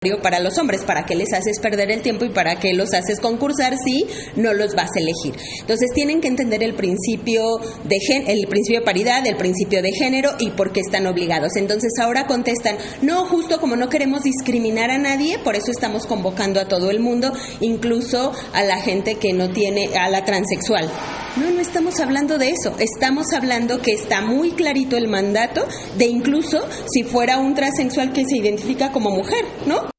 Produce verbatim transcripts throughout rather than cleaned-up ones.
para los hombres, ¿para qué les haces perder el tiempo y para qué los haces concursar si no los vas a elegir? Entonces tienen que entender el principio de gen el principio de paridad, el principio de género y por qué están obligados. Entonces ahora contestan, no, justo como no queremos discriminar a nadie, por eso estamos convocando a todo el mundo, incluso a la gente que no tiene, a la transexual. No, no estamos hablando de eso, estamos hablando que está muy clarito el mandato de incluso si fuera un transexual que se identifica como mujer, ¿no?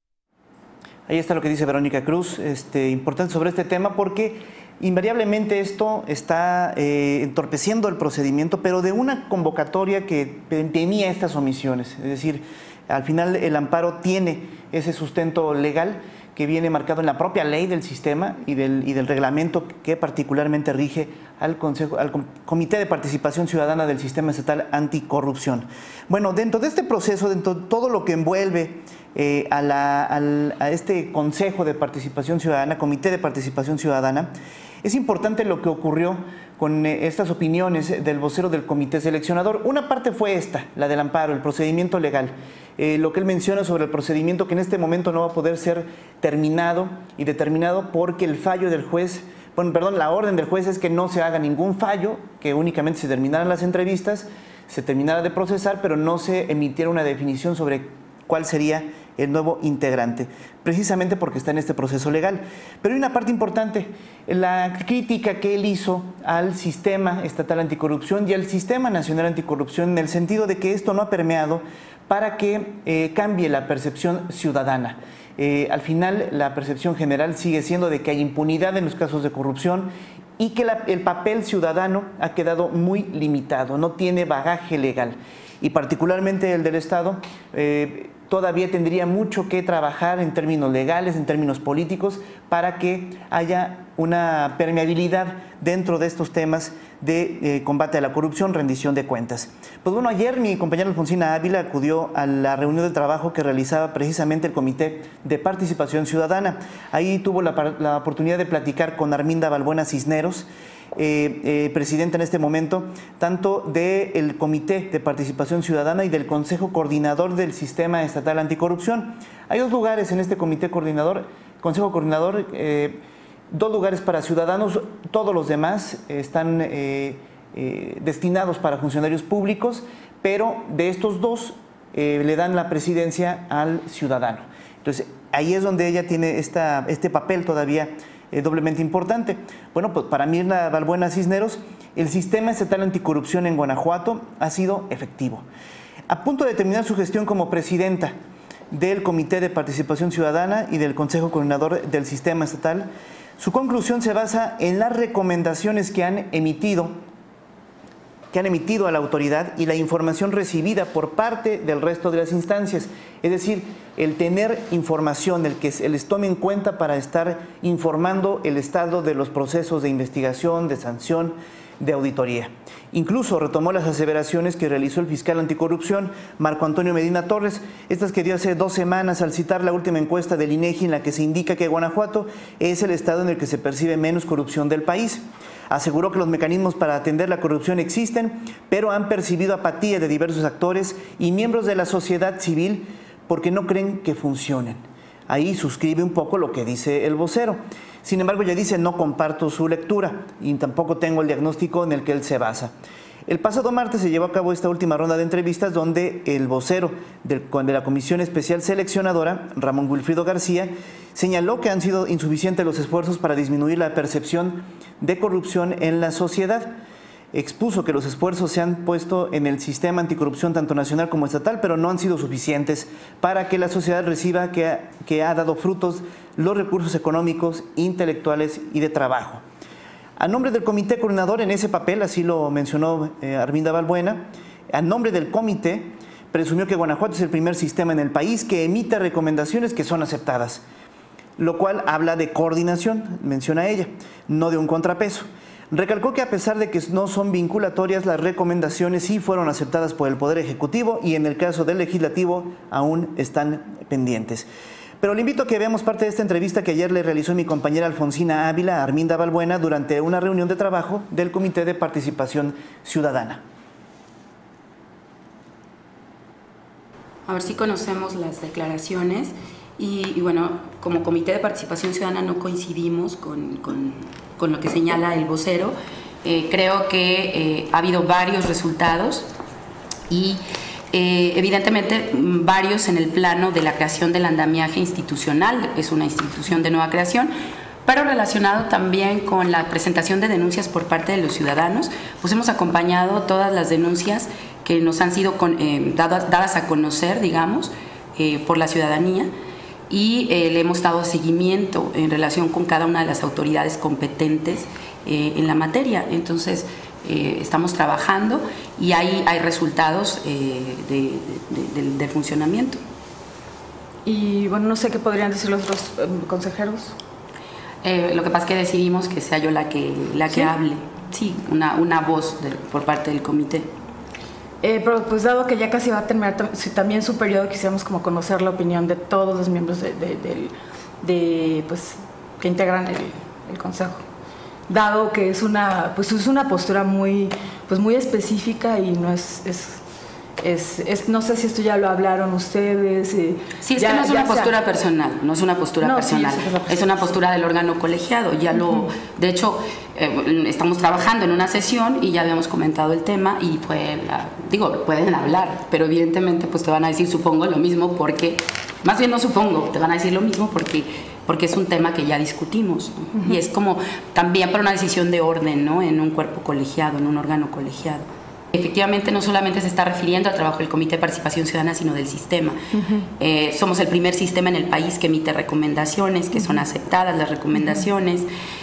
Ahí está lo que dice Verónica Cruz, este, importante sobre este tema porque invariablemente esto está eh, entorpeciendo el procedimiento, pero de una convocatoria que tenía estas omisiones. Es decir, al final el amparo tiene ese sustento legal que viene marcado en la propia ley del sistema y del, y del reglamento que particularmente rige al, Consejo, al Comité de Participación Ciudadana del Sistema Estatal Anticorrupción. Bueno, dentro de este proceso, dentro de todo lo que envuelve eh, a, la, al, a este Consejo de Participación Ciudadana, Comité de Participación Ciudadana, es importante lo que ocurrió con eh, estas opiniones del vocero del comité seleccionador. Una parte fue esta, la del amparo, el procedimiento legal. Eh, lo que él menciona sobre el procedimiento que en este momento no va a poder ser terminado y determinado porque el fallo del juez, bueno, perdón, la orden del juez es que no se haga ningún fallo, que únicamente se terminaran las entrevistas, se terminara de procesar, pero no se emitiera una definición sobre cuál sería el nuevo integrante, precisamente porque está en este proceso legal. Pero hay una parte importante, la crítica que él hizo al sistema estatal anticorrupción y al sistema nacional anticorrupción, en el sentido de que esto no ha permeado para que eh, cambie la percepción ciudadana. Eh, al final, la percepción general sigue siendo de que hay impunidad en los casos de corrupción y que la, el papel ciudadano ha quedado muy limitado, no tiene bagaje legal. Y particularmente el del Estado, eh, todavía tendría mucho que trabajar en términos legales, en términos políticos, para que haya una permeabilidad dentro de estos temas de eh, combate a la corrupción, rendición de cuentas. Pues bueno, ayer mi compañera Alfonsina Ávila acudió a la reunión de trabajo que realizaba precisamente el Comité de Participación Ciudadana. Ahí tuvo la, la oportunidad de platicar con Arminda Balbuena Cisneros, Eh, eh, presidenta en este momento, tanto del Comité de Participación Ciudadana y del Consejo Coordinador del Sistema Estatal Anticorrupción. Hay dos lugares en este Comité Coordinador, Consejo Coordinador, eh, dos lugares para ciudadanos, todos los demás están eh, eh, destinados para funcionarios públicos, pero de estos dos eh, le dan la presidencia al ciudadano. Entonces, ahí es donde ella tiene esta, este papel todavía Eh, doblemente importante. Bueno, pues para Mirna Balbuena Cisneros, el sistema estatal anticorrupción en Guanajuato ha sido efectivo. A punto de terminar su gestión como presidenta del Comité de Participación Ciudadana y del Consejo Coordinador del Sistema Estatal, su conclusión se basa en las recomendaciones que han emitido que han emitido a la autoridad y la información recibida por parte del resto de las instancias. Es decir, el tener información, el que se les tome en cuenta para estar informando el estado de los procesos de investigación, de sanción, de auditoría. Incluso retomó las aseveraciones que realizó el fiscal anticorrupción, Marco Antonio Medina Torres, estas que dio hace dos semanas al citar la última encuesta del INEGI en la que se indica que Guanajuato es el estado en el que se percibe menos corrupción del país. Aseguró que los mecanismos para atender la corrupción existen, pero han percibido apatía de diversos actores y miembros de la sociedad civil porque no creen que funcionen. Ahí suscribe un poco lo que dice el vocero. Sin embargo, ya dice, no comparto su lectura y tampoco tengo el diagnóstico en el que él se basa. El pasado martes se llevó a cabo esta última ronda de entrevistas donde el vocero de la Comisión Especial Seleccionadora, Ramón Wilfrido García, señaló que han sido insuficientes los esfuerzos para disminuir la percepción de corrupción en la sociedad. Expuso que los esfuerzos se han puesto en el sistema anticorrupción tanto nacional como estatal, pero no han sido suficientes para que la sociedad reciba que ha, que ha dado frutos los recursos económicos, intelectuales y de trabajo. A nombre del Comité Coordinador, en ese papel, así lo mencionó eh, Arminda Balbuena, a nombre del comité, presumió que Guanajuato es el primer sistema en el país que emite recomendaciones que son aceptadas, lo cual habla de coordinación, menciona ella, no de un contrapeso. Recalcó que a pesar de que no son vinculatorias, las recomendaciones sí fueron aceptadas por el Poder Ejecutivo y en el caso del Legislativo aún están pendientes. Pero le invito a que veamos parte de esta entrevista que ayer le realizó mi compañera Alfonsina Ávila a Arminda Balbuena durante una reunión de trabajo del Comité de Participación Ciudadana. A ver si conocemos las declaraciones Y, y bueno, como Comité de Participación Ciudadana no coincidimos con, con, con lo que señala el vocero. Eh, creo que eh, ha habido varios resultados y eh, evidentemente varios en el plano de la creación del andamiaje institucional, es una institución de nueva creación, pero relacionado también con la presentación de denuncias por parte de los ciudadanos, pues hemos acompañado todas las denuncias que nos han sido con, eh, dadas, dadas a conocer, digamos, eh, por la ciudadanía, y eh, le hemos dado seguimiento en relación con cada una de las autoridades competentes eh, en la materia. Entonces, eh, estamos trabajando y ahí hay resultados eh, de, de, de, de funcionamiento. Y bueno, no sé qué podrían decir los otros eh, consejeros. Eh, lo que pasa es que decidimos que sea yo la que, la que ¿Sí? hable. Sí, una, una voz de, por parte del comité. Eh, pero pues dado que ya casi va a terminar también su periodo, quisiéramos como conocer la opinión de todos los miembros de, de, de, de pues que integran el, el consejo, dado que es una pues es una postura muy pues muy específica y no es, es Es, es, no sé si esto ya lo hablaron ustedes. Eh, sí, es ya, que no es una postura sea, personal, no es una postura no, personal, sí, es, postura. es una postura del órgano colegiado. Ya uh-huh. lo, de hecho, eh, estamos trabajando en una sesión y ya habíamos comentado el tema y fue, la, digo, pueden hablar, pero evidentemente pues te van a decir, supongo, lo mismo porque, más bien no supongo, te van a decir lo mismo porque porque es un tema que ya discutimos, ¿no? Uh-huh. Y es como también para una decisión de orden, ¿no? En un cuerpo colegiado, en un órgano colegiado. Efectivamente, no solamente se está refiriendo al trabajo del Comité de Participación Ciudadana, sino del sistema. Uh-huh. Eh, somos el primer sistema en el país que emite recomendaciones, que son aceptadas las recomendaciones,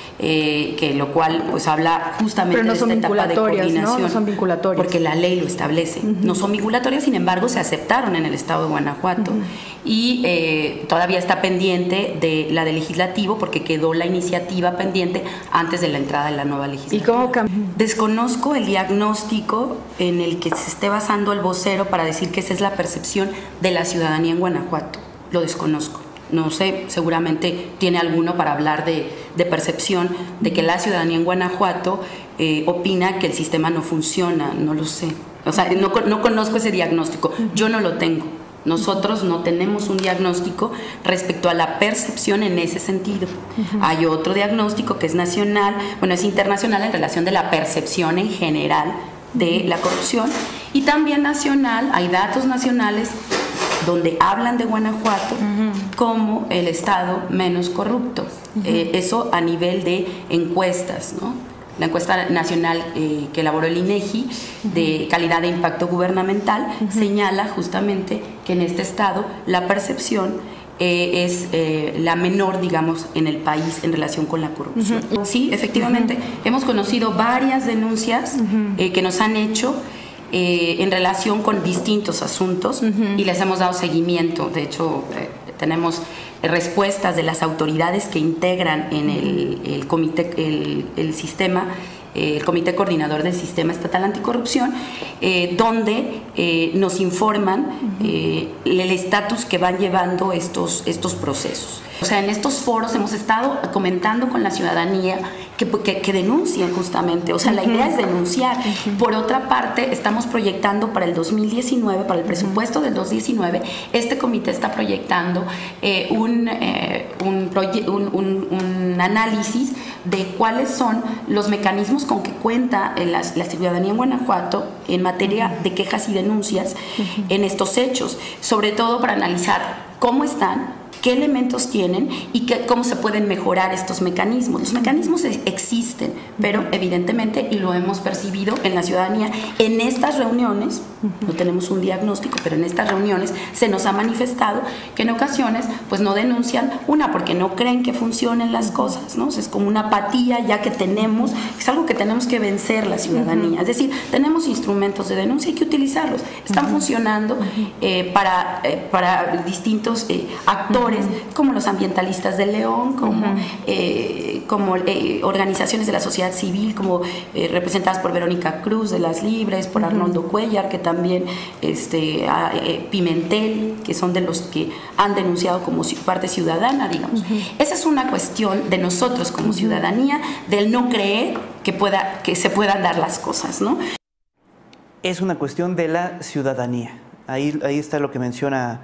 eh, que lo cual pues habla justamente no de esta etapa de coordinación. ¿no? No son vinculatorias. Porque la ley lo establece. Uh-huh. No son vinculatorias, sin embargo, se aceptaron en el estado de Guanajuato. Uh-huh. Y eh, todavía está pendiente de la del legislativo porque quedó la iniciativa pendiente antes de la entrada de la nueva legislatura. ¿Y cómo cambió? Desconozco el diagnóstico en el que se esté basando el vocero para decir que esa es la percepción de la ciudadanía en Guanajuato. Lo desconozco. No sé, seguramente tiene alguno para hablar de, de percepción de que la ciudadanía en Guanajuato eh, opina que el sistema no funciona. No lo sé. O sea, no, no conozco ese diagnóstico. Yo no lo tengo. Nosotros no tenemos un diagnóstico respecto a la percepción en ese sentido. Uh-huh. Hay otro diagnóstico que es nacional, bueno, es internacional en relación de la percepción en general de la corrupción, y también nacional, hay datos nacionales donde hablan de Guanajuato uh-huh. como el estado menos corrupto. Uh-huh. Eh, eso a nivel de encuestas, ¿no? La encuesta nacional eh, que elaboró el INEGI de calidad de impacto gubernamental uh-huh. señala justamente que en este estado la percepción eh, es eh, la menor, digamos, en el país en relación con la corrupción. Uh-huh. Sí, efectivamente, uh-huh. hemos conocido varias denuncias uh-huh. eh, que nos han hecho eh, en relación con distintos asuntos uh-huh. y les hemos dado seguimiento. De hecho, eh, tenemos respuestas de las autoridades que integran en el, el comité, el, el sistema, eh, el Comité Coordinador del Sistema Estatal Anticorrupción, eh, donde eh, nos informan eh, el estatus que van llevando estos, estos procesos. O sea, en estos foros hemos estado comentando con la ciudadanía que, que, que denuncien justamente, o sea, la idea es denunciar. Uh-huh. Por otra parte, estamos proyectando para el dos mil diecinueve, para el presupuesto uh-huh. del dos mil diecinueve, este comité está proyectando eh, un, eh, un, proye- un, un, un análisis de cuáles son los mecanismos con que cuenta la, la ciudadanía en Guanajuato en materia uh-huh. de quejas y denuncias uh-huh. en estos hechos, sobre todo para analizar cómo están, qué elementos tienen y qué, cómo se pueden mejorar estos mecanismos. Los mecanismos existen, pero evidentemente, y lo hemos percibido en la ciudadanía, en estas reuniones, no tenemos un diagnóstico, pero en estas reuniones se nos ha manifestado que en ocasiones pues no denuncian, una, porque no creen que funcionen las cosas, ¿no? O sea, es como una apatía ya que tenemos, es algo que tenemos que vencer la ciudadanía. Es decir, tenemos instrumentos de denuncia, hay que utilizarlos. Están funcionando eh, para, eh, para distintos eh, actores, como los ambientalistas de León, como, uh-huh. eh, como eh, organizaciones de la sociedad civil, como eh, representadas por Verónica Cruz de Las Libres, por uh-huh. Arnoldo Cuellar, que también este, a, eh, Pimentel, que son de los que han denunciado como parte ciudadana, digamos. Uh-huh. Esa es una cuestión de nosotros como uh-huh. ciudadanía, del no creer que, pueda, que se puedan dar las cosas, ¿no? Es una cuestión de la ciudadanía. Ahí, ahí está lo que menciona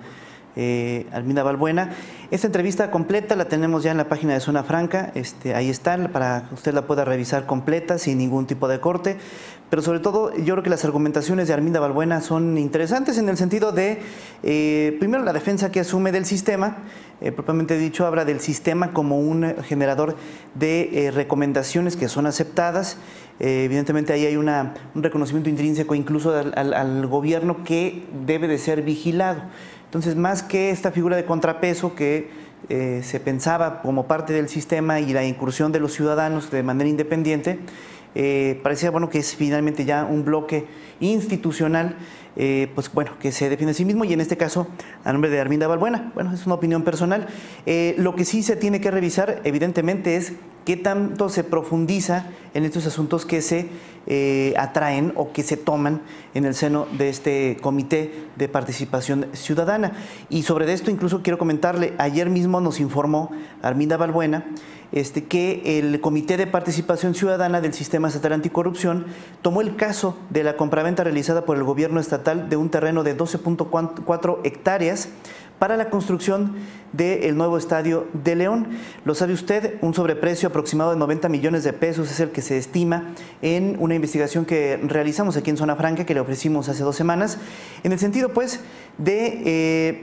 eh, Arminda Balbuena. Esta entrevista completa la tenemos ya en la página de Zona Franca, este, ahí está, para que usted la pueda revisar completa, sin ningún tipo de corte. Pero sobre todo, yo creo que las argumentaciones de Arminda Balbuena son interesantes en el sentido de, eh, primero, la defensa que asume del sistema, eh, propiamente dicho, habla del sistema como un generador de eh, recomendaciones que son aceptadas. Eh, evidentemente ahí hay una, un reconocimiento intrínseco incluso al, al, al gobierno que debe de ser vigilado. Entonces, más que esta figura de contrapeso que eh, se pensaba como parte del sistema y la incursión de los ciudadanos de manera independiente, eh, parecía bueno que es finalmente ya un bloque institucional, eh, pues bueno, que se define a sí mismo, y en este caso a nombre de Arminda Balbuena. Bueno, es una opinión personal. Eh, lo que sí se tiene que revisar, evidentemente, es qué tanto se profundiza en estos asuntos que se eh, atraen o que se toman en el seno de este Comité de Participación Ciudadana. Y sobre esto incluso quiero comentarle, ayer mismo nos informó Arminda Balbuena este, que el Comité de Participación Ciudadana del Sistema Estatal Anticorrupción tomó el caso de la compraventa realizada por el gobierno estatal de un terreno de doce punto cuatro hectáreas para la construcción del nuevo estadio de León. Lo sabe usted, un sobreprecio aproximado de noventa millones de pesos es el que se estima en una investigación que realizamos aquí en Zona Franca, que le ofrecimos hace dos semanas, en el sentido pues de eh,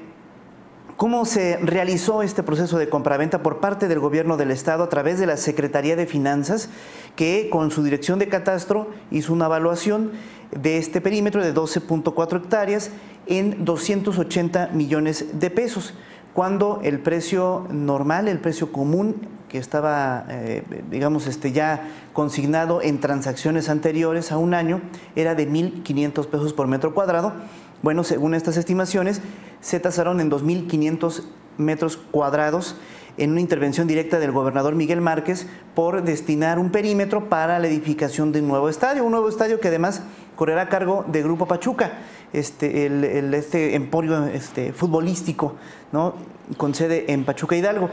cómo se realizó este proceso de compraventa por parte del gobierno del estado a través de la Secretaría de Finanzas, que con su dirección de catastro hizo una evaluación de este perímetro de doce punto cuatro hectáreas en doscientos ochenta millones de pesos, cuando el precio normal, el precio común que estaba, eh, digamos, este, ya consignado en transacciones anteriores a un año, era de mil quinientos pesos por metro cuadrado. Bueno, según estas estimaciones, se tasaron en dos mil quinientos metros cuadrados en una intervención directa del gobernador Miguel Márquez por destinar un perímetro para la edificación de un nuevo estadio, un nuevo estadio que además correrá a cargo de Grupo Pachuca, este, el, el, este emporio este, futbolístico, ¿no?, con sede en Pachuca, Hidalgo.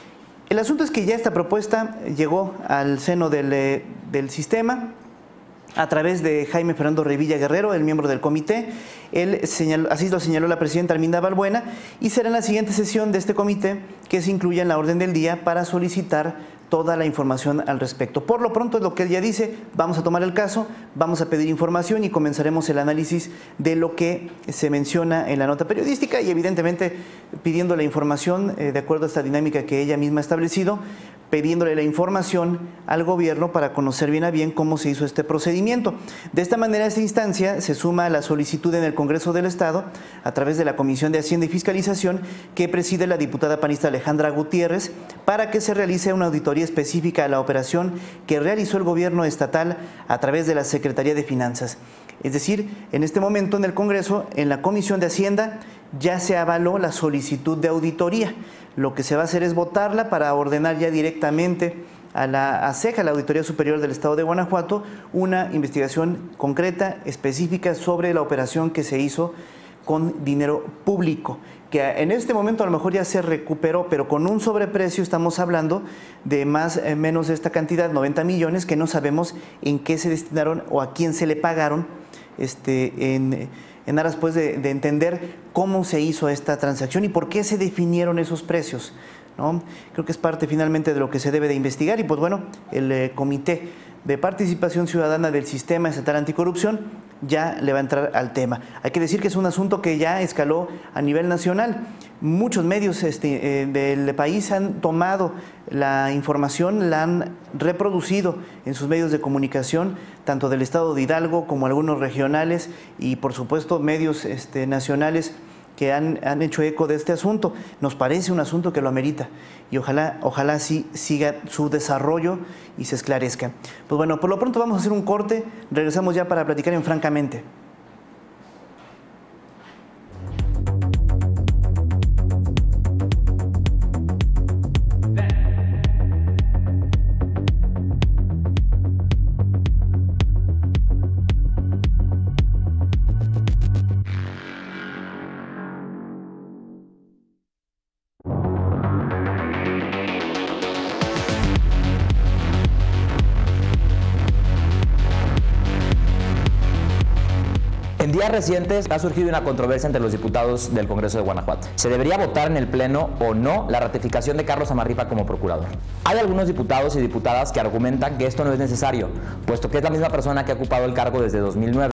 El asunto es que ya esta propuesta llegó al seno del, del sistema a través de Jaime Fernando Revilla Guerrero, el miembro del comité. Él señaló, así lo señaló la presidenta Arminda Balbuena, y será en la siguiente sesión de este comité que se incluya en la orden del día para solicitar toda la información al respecto. Por lo pronto, es lo que ella dice: vamos a tomar el caso, vamos a pedir información y comenzaremos el análisis de lo que se menciona en la nota periodística, y evidentemente pidiendo la información eh, de acuerdo a esta dinámica que ella misma ha establecido, pidiéndole la información al gobierno para conocer bien a bien cómo se hizo este procedimiento. De esta manera, a esta instancia se suma la solicitud en el Congreso del Estado a través de la Comisión de Hacienda y Fiscalización que preside la diputada panista Alejandra Gutiérrez, para que se realice una auditoría específica a la operación que realizó el gobierno estatal a través de la Secretaría de Finanzas. Es decir, en este momento en el Congreso, en la Comisión de Hacienda, ya se avaló la solicitud de auditoría. Lo que se va a hacer es votarla para ordenar ya directamente a la ASEG, a la Auditoría Superior del Estado de Guanajuato, una investigación concreta, específica sobre la operación que se hizo con dinero público, que en este momento a lo mejor ya se recuperó, pero con un sobreprecio. Estamos hablando de más o menos de esta cantidad, noventa millones, que no sabemos en qué se destinaron o a quién se le pagaron, este, en, en aras pues de, de entender cómo se hizo esta transacción y por qué se definieron esos precios, ¿no? Creo que es parte finalmente de lo que se debe de investigar, y pues bueno, el eh, Comité de Participación Ciudadana del Sistema Estatal Anticorrupción ya le va a entrar al tema. Hay que decir que es un asunto que ya escaló a nivel nacional. Muchos medios este, eh, del país han tomado la información, la han reproducido en sus medios de comunicación, tanto del estado de Hidalgo como algunos regionales, y por supuesto medios este, nacionales que han, han hecho eco de este asunto. Nos parece un asunto que lo amerita, y ojalá, ojalá sí siga su desarrollo y se esclarezca. Pues bueno, por lo pronto vamos a hacer un corte, regresamos ya para platicar en Francamente. días recientes ha surgido una controversia entre los diputados del Congreso de Guanajuato. ¿Se debería votar en el Pleno o no la ratificación de Carlos Amarripa como procurador? Hay algunos diputados y diputadas que argumentan que esto no es necesario, puesto que es la misma persona que ha ocupado el cargo desde dos mil nueve.